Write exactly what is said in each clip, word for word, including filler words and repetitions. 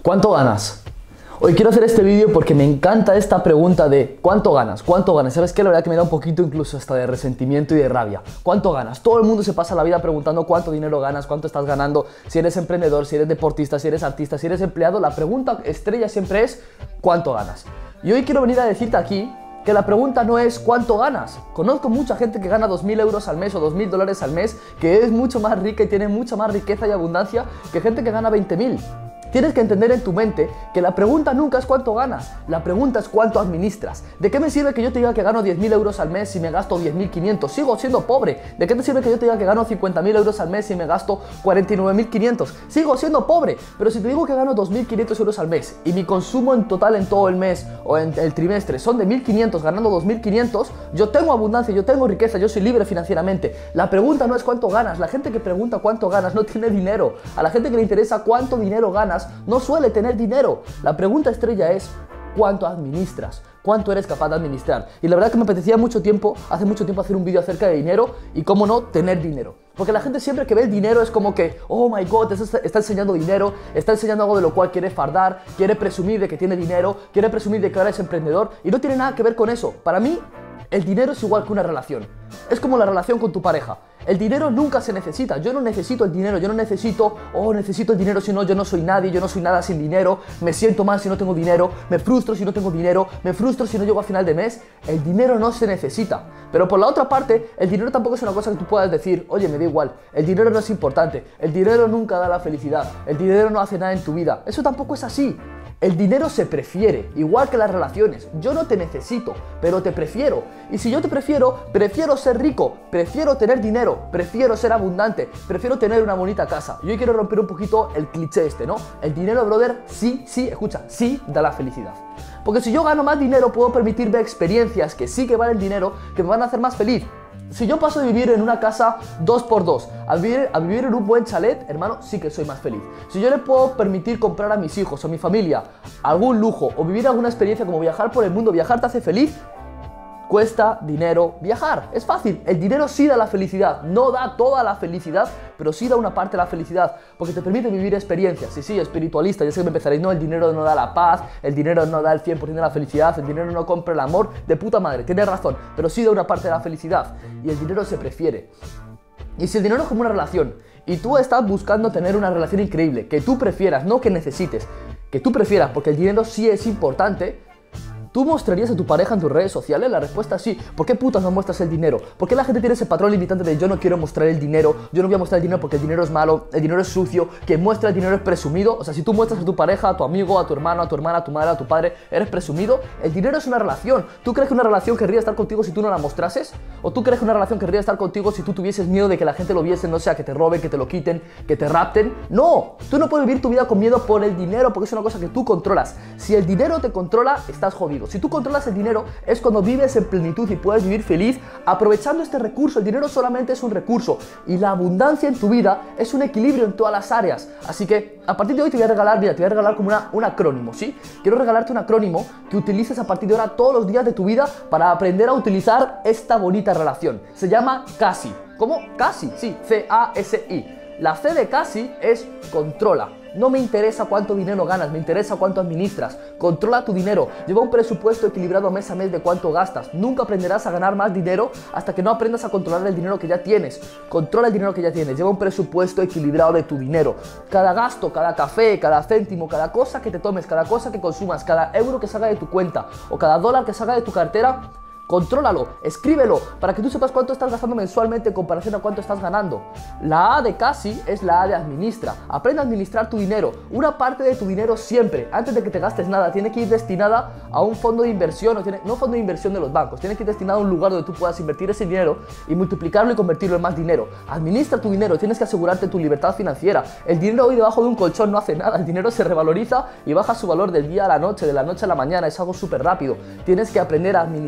¿Cuánto ganas? Hoy quiero hacer este vídeo porque me encanta esta pregunta de ¿cuánto ganas? ¿Cuánto ganas? ¿Sabes qué? La verdad que me da un poquito incluso hasta de resentimiento y de rabia. ¿Cuánto ganas? Todo el mundo se pasa la vida preguntando cuánto dinero ganas, cuánto estás ganando, si eres emprendedor, si eres deportista, si eres artista, si eres empleado. La pregunta estrella siempre es ¿cuánto ganas? Y hoy quiero venir a decirte aquí que la pregunta no es ¿cuánto ganas? Conozco mucha gente que gana dos mil euros al mes o dos mil dólares al mes, que es mucho más rica y tiene mucha más riqueza y abundancia que gente que gana veinte mil. Tienes que entender en tu mente que la pregunta nunca es cuánto ganas, la pregunta es cuánto administras. ¿De qué me sirve que yo te diga que gano diez mil euros al mes si me gasto diez mil quinientos? Sigo siendo pobre. ¿De qué te sirve que yo te diga que gano cincuenta mil euros al mes si me gasto cuarenta y nueve mil quinientos? Sigo siendo pobre. Pero si te digo que gano dos mil quinientos euros al mes y mi consumo en total en todo el mes o en el trimestre son de mil quinientos, ganando dos mil quinientos, yo tengo abundancia, yo tengo riqueza, yo soy libre financieramente. La pregunta no es cuánto ganas. La gente que pregunta cuánto ganas no tiene dinero. A la gente que le interesa cuánto dinero ganas no suele tener dinero. La pregunta estrella es ¿cuánto administras? ¿Cuánto eres capaz de administrar? Y la verdad que me apetecía mucho tiempo, hace mucho tiempo hacer un vídeo acerca de dinero y cómo no tener dinero. Porque la gente siempre que ve el dinero es como que, oh my god, está, está enseñando dinero, está enseñando algo de lo cual quiere fardar, quiere presumir de que tiene dinero, quiere presumir de que ahora es emprendedor y no tiene nada que ver con eso. Para mí, el dinero es igual que una relación. Es como la relación con tu pareja. El dinero nunca se necesita. Yo no necesito el dinero. Yo no necesito, oh, necesito el dinero, si no, yo no soy nadie. Yo no soy nada sin dinero. Me siento mal si no tengo dinero. Me frustro si no tengo dinero. Me frustro si no llego a final de mes. El dinero no se necesita. Pero por la otra parte, el dinero tampoco es una cosa que tú puedas decir, oye, me da igual. El dinero no es importante. El dinero nunca da la felicidad. El dinero no hace nada en tu vida. Eso tampoco es así. El dinero se prefiere, igual que las relaciones. Yo no te necesito, pero te prefiero. Y si yo te prefiero, prefiero ser rico, prefiero tener dinero, prefiero ser abundante, prefiero tener una bonita casa. Y hoy quiero romper un poquito el cliché este, ¿no? El dinero, brother, sí, sí, escucha, sí da la felicidad. Porque si yo gano más dinero, puedo permitirme experiencias que sí que valen dinero, que me van a hacer más feliz. Si yo paso de vivir en una casa dos por dos a vivir, a vivir en un buen chalet, hermano, sí que soy más feliz. Si yo le puedo permitir comprar a mis hijos o a mi familia algún lujo o vivir alguna experiencia como viajar por el mundo, viajar te hace feliz, cuesta dinero viajar. Es fácil. El dinero sí da la felicidad. No da toda la felicidad, pero sí da una parte de la felicidad. Porque te permite vivir experiencias. Y sí, espiritualista. Ya sé que me empezaréis. No, el dinero no da la paz. El dinero no da el cien por ciento de la felicidad. El dinero no compra el amor. De puta madre. Tienes razón. Pero sí da una parte de la felicidad. Y el dinero se prefiere. Y si el dinero es como una relación y tú estás buscando tener una relación increíble, que tú prefieras, no que necesites, que tú prefieras, porque el dinero sí es importante, ¿tú mostrarías a tu pareja en tus redes sociales? La respuesta es sí. ¿Por qué putas no muestras el dinero? ¿Por qué la gente tiene ese patrón limitante de yo no quiero mostrar el dinero, yo no voy a mostrar el dinero porque el dinero es malo, el dinero es sucio, quien muestra el dinero es presumido? O sea, si tú muestras a tu pareja, a tu amigo, a tu hermano, a tu hermana, a tu madre, a tu padre, eres presumido. El dinero es una relación. ¿Tú crees que una relación querría estar contigo si tú no la mostrases? ¿O tú crees que una relación querría estar contigo si tú tuvieses miedo de que la gente lo viese, no sea que te roben, que te lo quiten, que te rapten? No, tú no puedes vivir tu vida con miedo por el dinero porque es una cosa que tú controlas. Si el dinero te controla, estás jodido. Si tú controlas el dinero, es cuando vives en plenitud y puedes vivir feliz aprovechando este recurso. El dinero solamente es un recurso y la abundancia en tu vida es un equilibrio en todas las áreas. Así que a partir de hoy te voy a regalar, mira, te voy a regalar como una, un acrónimo, ¿sí? Quiero regalarte un acrónimo que utilices a partir de ahora todos los días de tu vida para aprender a utilizar esta bonita relación. Se llama CASI. ¿Cómo? CASI, sí, C A S I. La C de CASI es controla. No me interesa cuánto dinero ganas, me interesa cuánto administras. Controla tu dinero. Lleva un presupuesto equilibrado mes a mes de cuánto gastas. Nunca aprenderás a ganar más dinero hasta que no aprendas a controlar el dinero que ya tienes. Controla el dinero que ya tienes. Lleva un presupuesto equilibrado de tu dinero. Cada gasto, cada café, cada céntimo, cada cosa que te tomes, cada cosa que consumas, cada euro que salga de tu cuenta o cada dólar que salga de tu cartera, contrólalo, escríbelo, para que tú sepas cuánto estás gastando mensualmente en comparación a cuánto estás ganando. La A de CASI es la A de administra. Aprende a administrar tu dinero. Una parte de tu dinero siempre, antes de que te gastes nada, tiene que ir destinada a un fondo de inversión, o tiene, no fondo de inversión de los bancos, tiene que ir destinado a un lugar donde tú puedas invertir ese dinero y multiplicarlo y convertirlo en más dinero. Administra tu dinero, tienes que asegurarte tu libertad financiera. El dinero hoy debajo de un colchón no hace nada, el dinero se revaloriza y baja su valor del día a la noche, de la noche a la mañana, es algo súper rápido. Tienes que aprender a administrar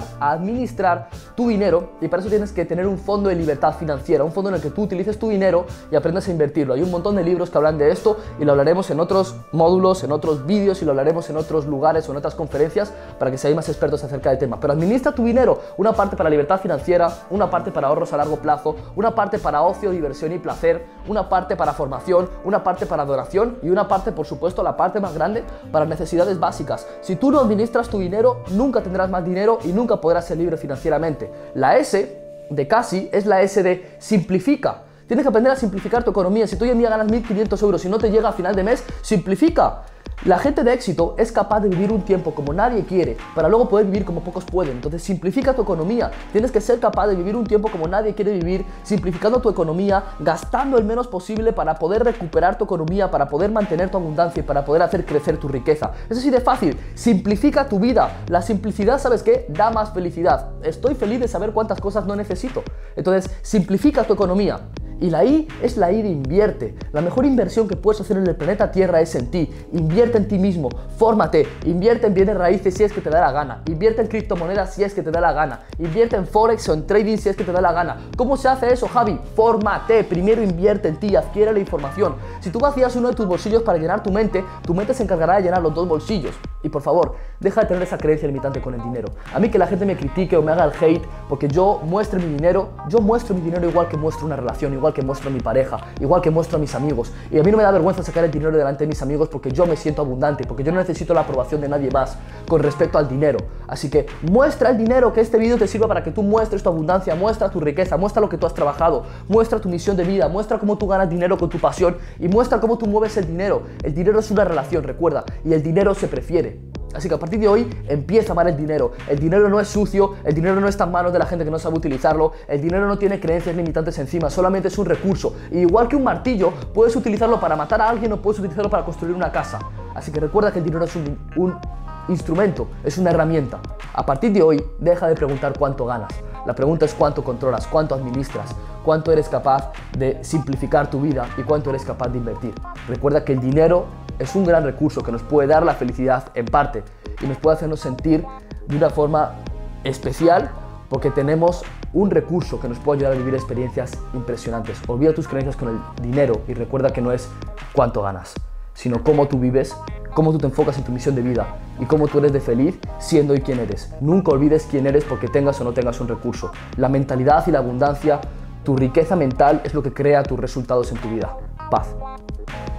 a administrar tu dinero, y para eso tienes que tener un fondo de libertad financiera, un fondo en el que tú utilices tu dinero y aprendas a invertirlo. Hay un montón de libros que hablan de esto y lo hablaremos en otros módulos, en otros vídeos y lo hablaremos en otros lugares o en otras conferencias para que seáis más expertos acerca del tema. Pero administra tu dinero, una parte para libertad financiera, una parte para ahorros a largo plazo, una parte para ocio, diversión y placer, una parte para formación, una parte para adoración y una parte, por supuesto, la parte más grande, para necesidades básicas. Si tú no administras tu dinero, nunca tendrás más dinero y nunca podrás ser libre financieramente. La S de casi es la S de simplifica. Tienes que aprender a simplificar tu economía. Si tú hoy en día ganas mil quinientos euros y no te llega a final de mes, simplifica. La gente de éxito es capaz de vivir un tiempo como nadie quiere para luego poder vivir como pocos pueden. Entonces simplifica tu economía. Tienes que ser capaz de vivir un tiempo como nadie quiere vivir, simplificando tu economía, gastando el menos posible para poder recuperar tu economía, para poder mantener tu abundancia y para poder hacer crecer tu riqueza. Es así de fácil. Simplifica tu vida. La simplicidad, ¿sabes qué? Da más felicidad. Estoy feliz de saber cuántas cosas no necesito. Entonces simplifica tu economía. Y la I es la I de invierte. La mejor inversión que puedes hacer en el planeta Tierra es en ti. Invierte en ti mismo, fórmate, invierte en bienes raíces si es que te da la gana, invierte en criptomonedas si es que te da la gana, invierte en forex o en trading si es que te da la gana. ¿Cómo se hace eso, Javi? Fórmate, primero invierte en ti, adquiere la información. Si tú vacías uno de tus bolsillos para llenar tu mente, tu mente se encargará de llenar los dos bolsillos. Y por favor, deja de tener esa creencia limitante con el dinero. A mí que la gente me critique o me haga el hate porque yo muestre mi dinero, yo muestro mi dinero igual que muestro una relación, igual que muestro a mi pareja, igual que muestro a mis amigos. Y a mí no me da vergüenza sacar el dinero delante de mis amigos porque yo me siento abundante, porque yo no necesito la aprobación de nadie más con respecto al dinero. Así que muestra el dinero, que este vídeo te sirva para que tú muestres tu abundancia, muestra tu riqueza, muestra lo que tú has trabajado, muestra tu misión de vida, muestra cómo tú ganas dinero con tu pasión y muestra cómo tú mueves el dinero. El dinero es una relación, recuerda, y el dinero se prefiere. Así que a partir de hoy empieza a amar el dinero. El dinero no es sucio, el dinero no está en manos de la gente que no sabe utilizarlo, el dinero no tiene creencias limitantes encima, solamente es un recurso. Y igual que un martillo, puedes utilizarlo para matar a alguien o puedes utilizarlo para construir una casa. Así que recuerda que el dinero es un, un instrumento, es una herramienta. A partir de hoy, deja de preguntar cuánto ganas. La pregunta es cuánto controlas, cuánto administras, cuánto eres capaz de simplificar tu vida y cuánto eres capaz de invertir. Recuerda que el dinero es un gran recurso que nos puede dar la felicidad en parte y nos puede hacernos sentir de una forma especial porque tenemos un recurso que nos puede ayudar a vivir experiencias impresionantes. Olvida tus creencias con el dinero y recuerda que no es cuánto ganas, sino cómo tú vives, cómo tú te enfocas en tu misión de vida y cómo tú eres de feliz siendo y quién eres. Nunca olvides quién eres porque tengas o no tengas un recurso. La mentalidad y la abundancia, tu riqueza mental es lo que crea tus resultados en tu vida. Paz.